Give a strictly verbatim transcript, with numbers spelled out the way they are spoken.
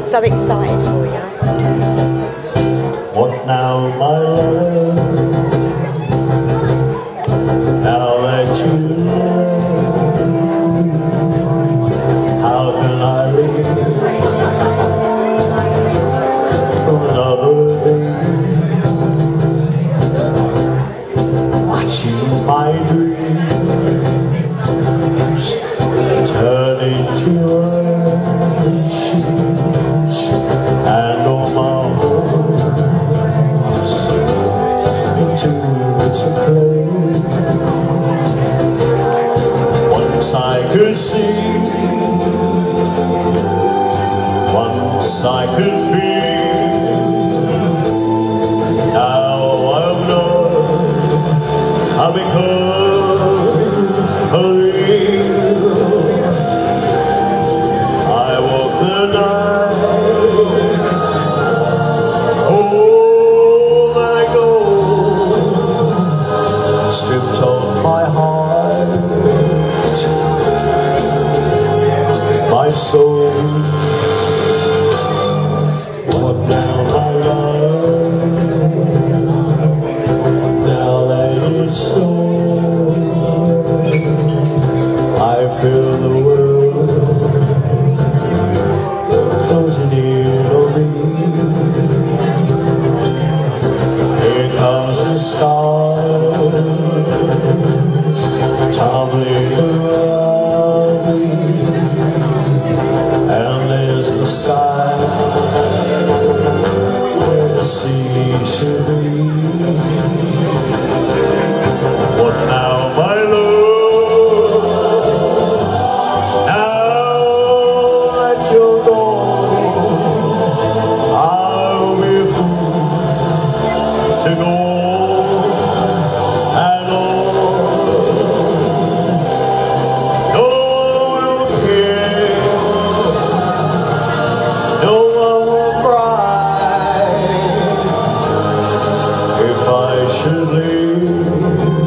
so excited for you. What now, my love? Now that you love me, how can I live from another day? Watching my dreams turn into ashes, and all my hopes into its play. Once I could see, once I could feel, now I know I've become a real. I walk the night home I go, stripped of my heart, my soul. What now, my love? Now that it's so, I feel the world frozen in on me. Here comes the stars tumbling around me, and there's the sky where the sea should be. What now, my love? Now that you're gone, I'll be a fool to go and on. No one will care, no one will cry if I should leave.